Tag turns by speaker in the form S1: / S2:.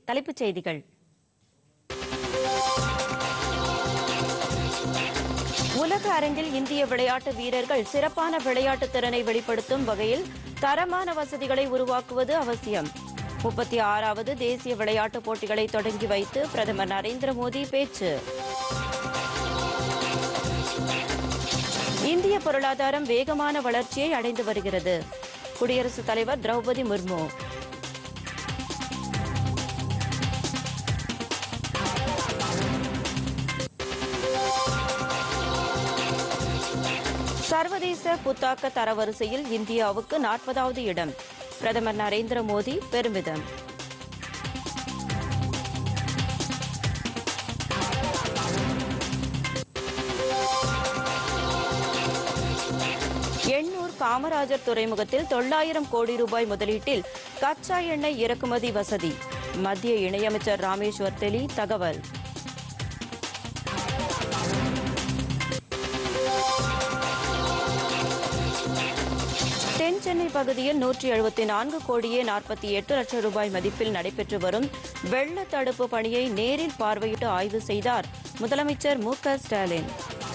S1: தலைப்புச் செய்திகள். உலக அரங்கில் இந்திய விளையாட்டு வீரர்கள் சிறப்பான விளையாட்டு திறனை வெளிப்படுத்தும் வகையில் தரமான வசதிகளை உருவாக்குவது அவசியம். 36வது தேசிய விளையாட்டுப் போட்டிகளை தொடங்கி வைத்து பிரதமர் நரேந்திர மோடி பேச்சு. இந்திய பொருளாதாரம் வேகமான வளர்ச்சியை அடைந்து வருகிறது. குடியரசுத் தலைவர் திரௌபதி முர்மு. சர்வதேச புத்தாக்க தரவரிசையில் இந்தியாவுக்கு 40வது இடம். பிரதமர் நரேந்திர மோடி பெருமிதம். எண்ணூர் காமராஜர் துறைமுகத்தில் 900 கோடி ரூபாய் முதலீட்டில் கச்சா எண்ணெய் இறக்குமதி வசதி. மத்திய இணையமைச்சர் ராமேஸ்வர் தெலி தகவல். தென் சென்னை பகுதியில் 174 கோடியே 48 லட்சம் ரூபாய் மதிப்பில் நடைபெற்று வரும் வெள்ள தடுப்பு பணியை நேரில் பார்வையிட்டு ஆய்வு செய்தார் முதலமைச்சர் மு.க. ஸ்டாலின்.